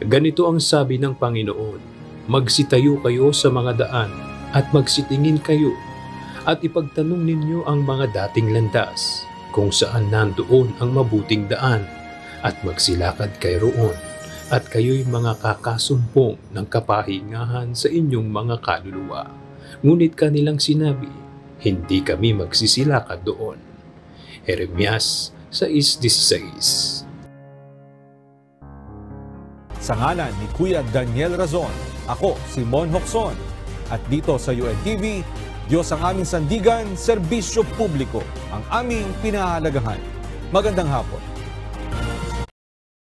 Ganito ang sabi ng Panginoon, magsitayo kayo sa mga daan at magsitingin kayo at ipagtanong ninyo ang mga dating landas kung saan nandoon ang mabuting daan at magsilakad kayo roon at kayo'y mga kakasumpong ng kapahingahan sa inyong mga kaluluwa. Ngunit kanilang sinabi, hindi kami magsisilakad doon. Jeremias 6:16. Sa ngalan ni Kuya Daniel Razon, ako si Jocson at dito sa UNTV, Diyos ang aming sandigan, serbisyo publiko ang aming pinahalagahan. Magandang hapon.